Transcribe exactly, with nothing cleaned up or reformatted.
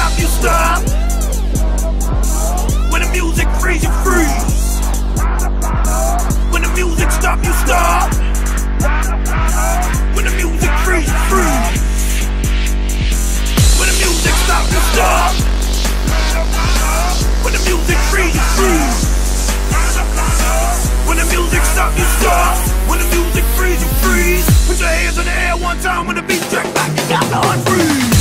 stop, you stop. When the music freeze, you freeze. When the music stop, you stop. When the music freeze, you freeze. When the music stop, you stop. When the music freeze, you freeze. When the music stop, you stop. When the music freeze, you freeze. Put your hands in the air one time when the beat track back, you got to unfreeze.